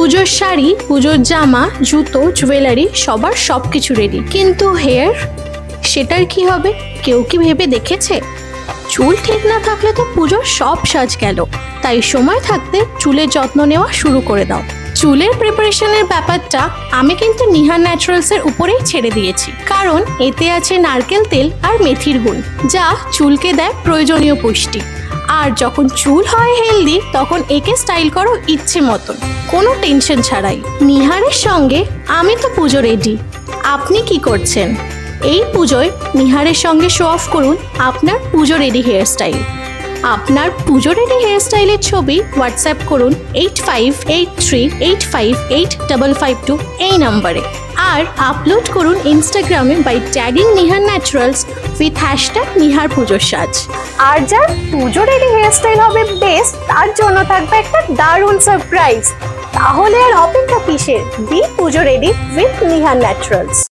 পুজোর শাড়ি, পুজোর জামা, জুতো, জুয়েলারি সবার সবকিছু রেডি, কিন্তু হেয়ার, সেটার কি হবে? কেউ কি ভেবে দেখেছে? চুল ঠিক না থাকলে তো পুজোর সব সাজ গেল। তাই সময় থাকতে চুলের যত্ন নেওয়া শুরু করে দাও। চুলের প্রিপারেশনের ব্যাপারটা আমি কিন্তু নিহা ন্যাচারালসের উপরেই ছেড়ে দিয়েছি, কারণ এতে আছে নারকেল তেল আর মেথির গুণ, যা চুলকে দেয় প্রয়োজনীয় পুষ্টি। আর যখন চুল হয় হেলদি, তখন একে স্টাইল করো ইচ্ছে মতন, কোনো টেনশন ছাড়াই। নিহারের সঙ্গে আমি তো পুজো রেডি। আপনি কি করছেন? এই পুজোয় নিহারের সঙ্গে শো অফ করুন আপনার পুজো রেডি হেয়ার স্টাইল। আপনার পুজো রেডি হেয়ার স্টাইলের ছবি হোয়াটসঅ্যাপ করুন 8583858552 এই নাম্বারে, আর আপলোড করুন ইনস্টাগ্রামে by tagging Nihar naturals with hashtag Nihar পুজোর সাজ। আর যার পুজো রেডি হেয়ার স্টাইল হবে বেস্ট, তার জন্য থাকবে একটা দারুণ সারপ্রাইজ। তাহলে আর অপেক্ষা কিসের? B Puja ready with Nihar naturals.